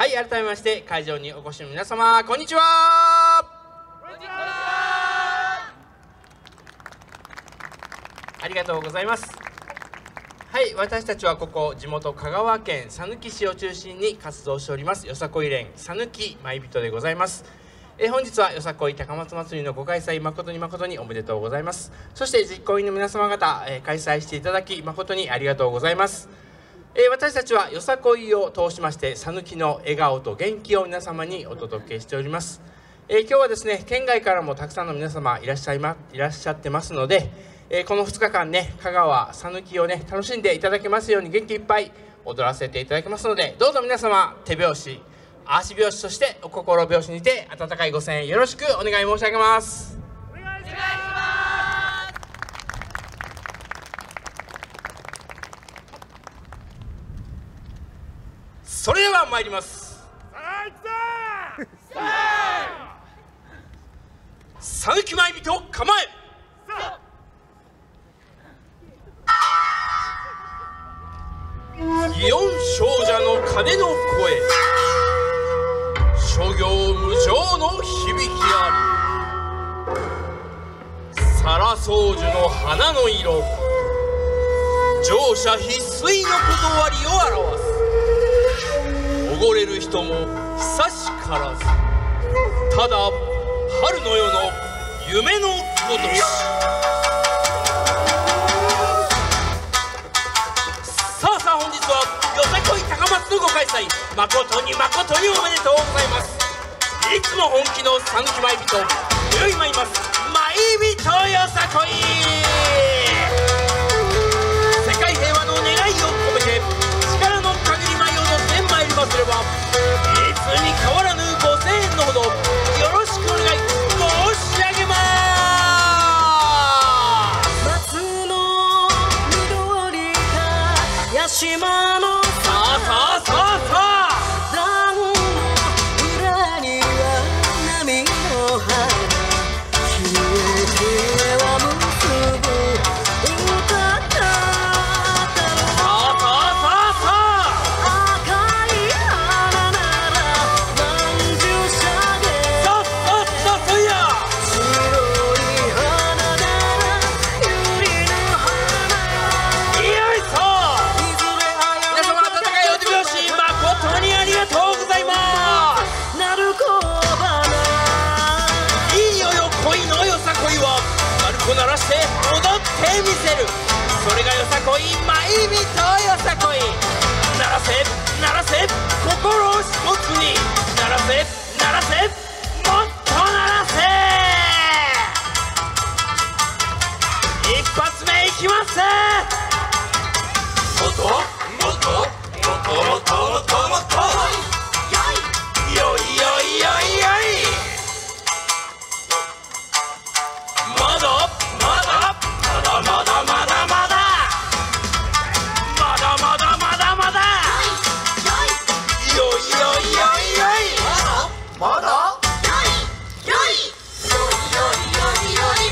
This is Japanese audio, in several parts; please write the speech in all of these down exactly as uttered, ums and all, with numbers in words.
、改めまして会場にお越しの皆様、こんにちは。こんにちは。ありがとうございます。はい、私たちはここ地元香川県さぬき市を中心に活動しておりますよさこい連さぬきまいびとでございます。えー、本日はよさこい高松祭りのご開催誠に誠におめでとうございます。そして実行委員の皆様方、えー、開催していただき誠にありがとうございます。えー、私たちはよさこいを通しましてさぬきの笑顔と元気を皆様にお届けしております。えー、今日はですね、県外からもたくさんの皆様いらっしゃいまいらっしゃってますので、えー、このふつかかんね、香川さぬきをね楽しんでいただけますように元気いっぱい踊らせていただきますので、どうぞ皆様手拍子足拍子、そしてお心拍子にて温かいご声援よろしくお願い申し上げます。お願いします。それでは参ります。さぬきまいびと構え。祇園精舎の鐘の声、諸行無常の響きあり、皿宗樹の花の色、乗車必須の断りを表す。おごれる人も久しからず、ただ春の夜の夢のごとし。さあさあ、本日はよさこい高松のご開催、誠に誠におめでとうございます。いつも本気のさぬきまいびと、今宵参りますまいびとよさこい。世界平和の願いを込めて力の限り舞い踊ってまいりますれば、いつに変わらぬご声援のほどよろしくお願い申し上げます。松の緑か屋島のさあさあさあさあ、鳴らして踊ってみせる。それがよさこいまいびとよさこい。鳴らせ鳴らせ心を一つに、鳴らせ鳴らせもっと鳴らせ。一発目いきます。もっともっともっともっともっともっとよいよいよいよい。まだまだまだまだまだまだまだまだまだよいよいよいよい。まだまだよいよいよいよい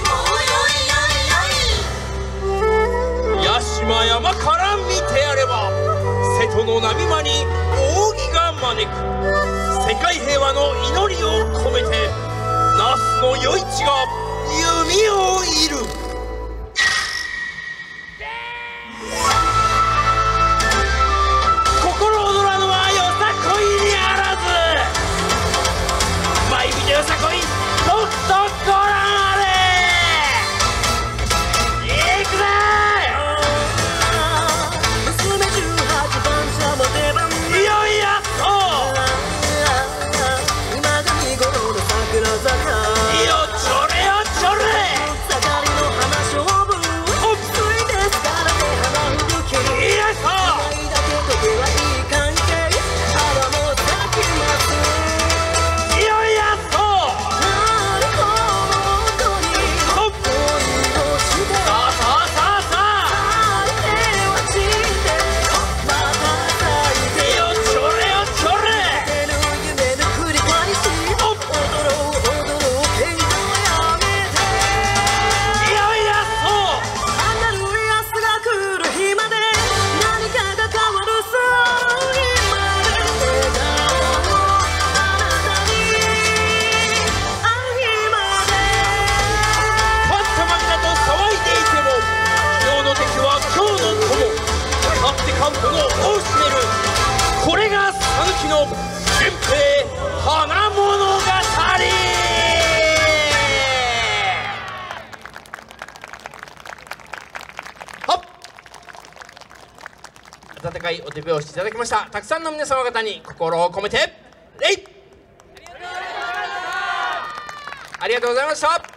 よいよいよいもうよいよいよい。八島山から見てやれば、瀬戸の波間に扇が招く。世界平和の祈りを込めて那須の余市が弓を射る。心躍らぬはよさこいにあらず。まいびとよさこい、とくとご覧あれ。いくぜ。いよいやっと今が見頃の桜坂。いよちょれよちょれ。 の源平花物語。温かいお手拍子いただきましたたくさんの皆様方に心を込めて礼。ありがとうございました。